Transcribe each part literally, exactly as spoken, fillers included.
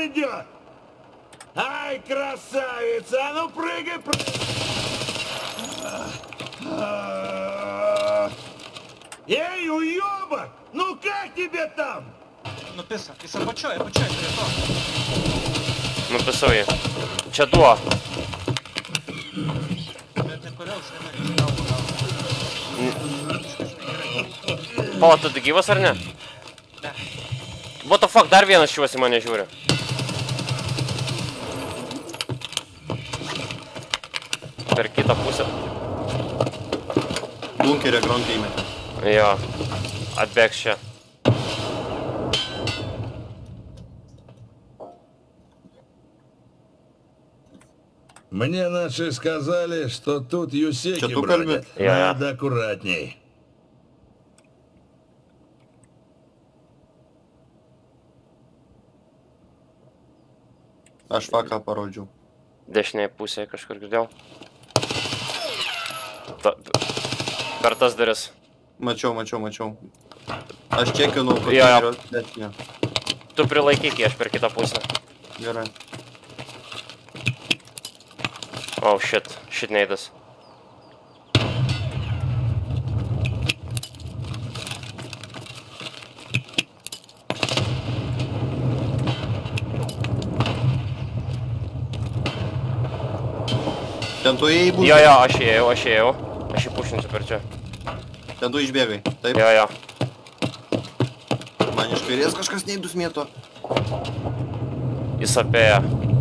идет! Ай, красавица! А ну прыгай, прыгай! Ей, уёбок! Ну как тебе там? Nu pisa, jis apačioj, apačioj prie to. Nupisau jį. Čia duo. Bet nekodėl jis negali galvą galvą. Pala, tu gyvas ar ne? Ne. What the fuck, dar vienas šiuos į mane žiūri. Per kitą pusę. Bunkerė gronkė įmetė. Jo. Atbėgs čia. Мне наши сказали, что тут юсеки Чё, тут бродят. Я. Надо аккуратней. Aš faką parodžiau. Dešinėje pusėje kažkur girdėjau. Ta, per tas duris. Mačiau, mačiau, mačiau. Aš čekinu Jo, jo. konteinerio dešinę. Tu prilaikyk jį, aš per kitą pusę. Gerai. Oh shit, shit neidas. Ten tu įėjai būtų. Jo, jo, aš ėjau, aš ėjau. Aš jį pušinsiu per čia. Ten tu išbėgai. Taip. Jo, jo. Man iš kairės kažkas neįdus mėto. Jis apėjo.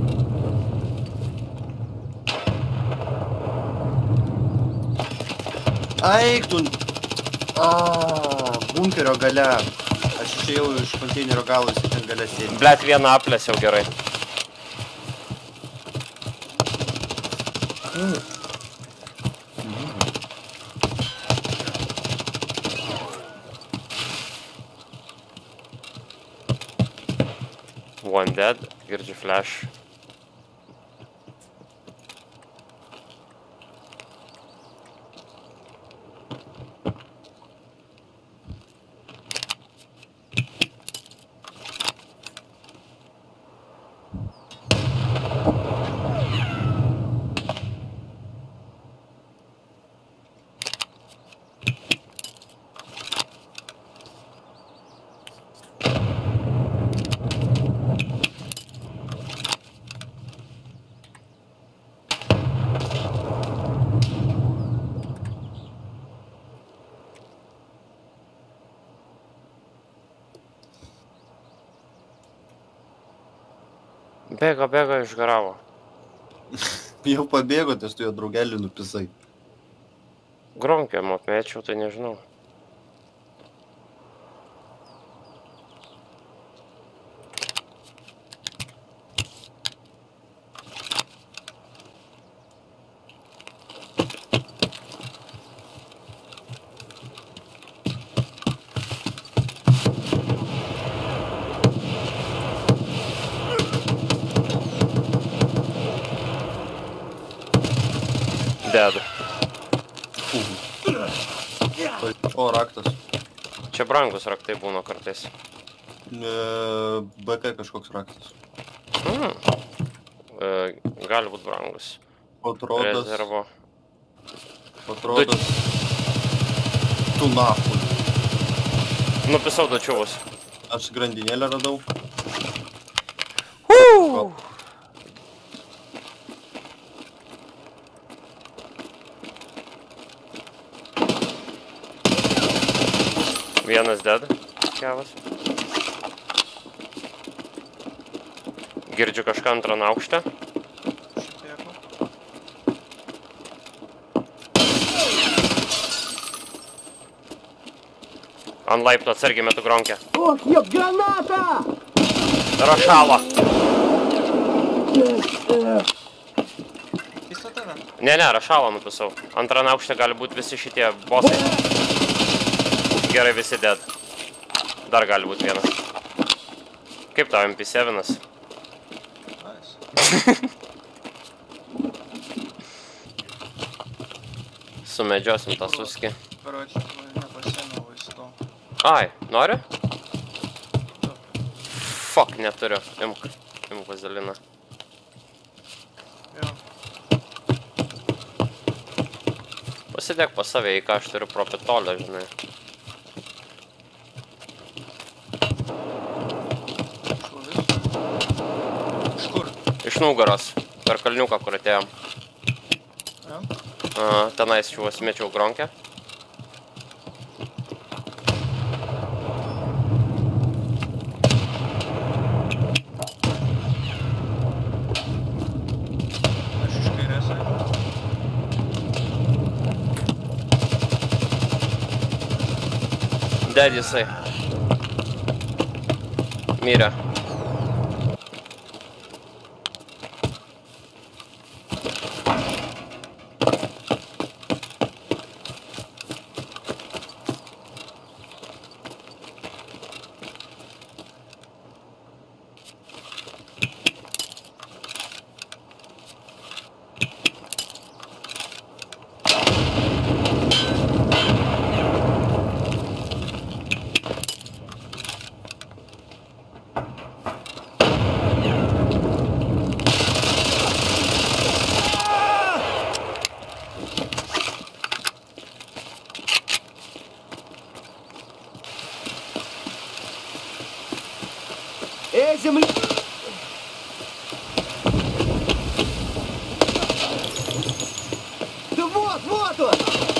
Aik tu. Aaaa, bunkerio gale. Aš išėjau iš konteinerio galo, jis ten gale sėdi. Blet, vieną aplėsiau gerai. One dead, girdžiu flash. Bėga, bėga, išgaravo. Jau pabėgo, tai aš tu jo draugelį nupisai. Gronkiam apmėčiau, tai nežinau. Dedu. O, raktas. Čia brangus raktai būna kartais. E, B K kažkoks raktas. Mm. E, gali būt brangus. Patrodas. Rezervo. Patrodas. Tu nahui. Nupisau dačiuvus. Aš grandinėlę radau. Uh! Vienas dead, kevas. Girdžiu kažką antrą aukštę. Ant laiptų atsargiai metu gronkę. Ох, ёб, граната! Rašalo. Jis to tave. Ne, ne, rašalo nupisau. Antrą aukštę gali būti visi šitie bosai. Gerai, visi dead. Dar gali būti vienas. Kaip tau M P septyni? Nice. Sumedžiosim tą suskį. Короче, nepasiėmiau vaistų. Ai, nori? Fuck, neturiu. Imk. Imk vazeliną. Jo. Pasidėk pas save, į ką aš turiu propitolę, žinai. Šūvis. Iš kur? Iš nugaros, per kalniuką, kur atėjom. Jo. A, tenais čiūvas mečiau gronkę. Aš iš kairės einu. Dead jisai. Mirė. Эй, земля! Да вот, вот он!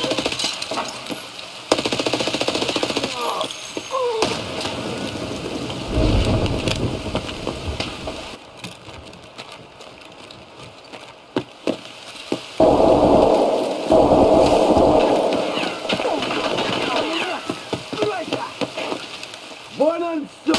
Вон он, сука!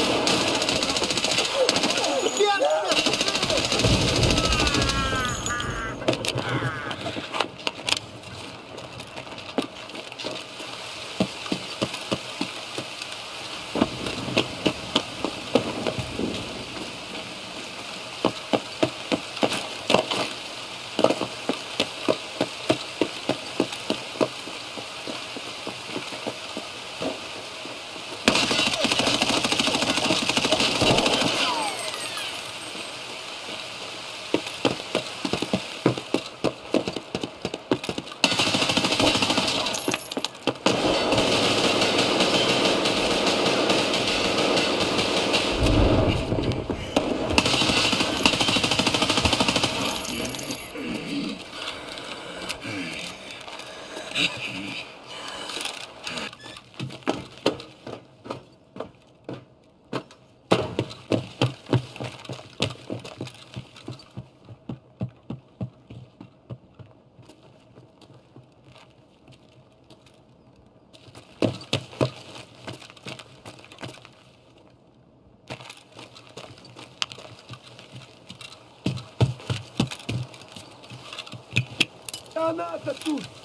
Граната тут!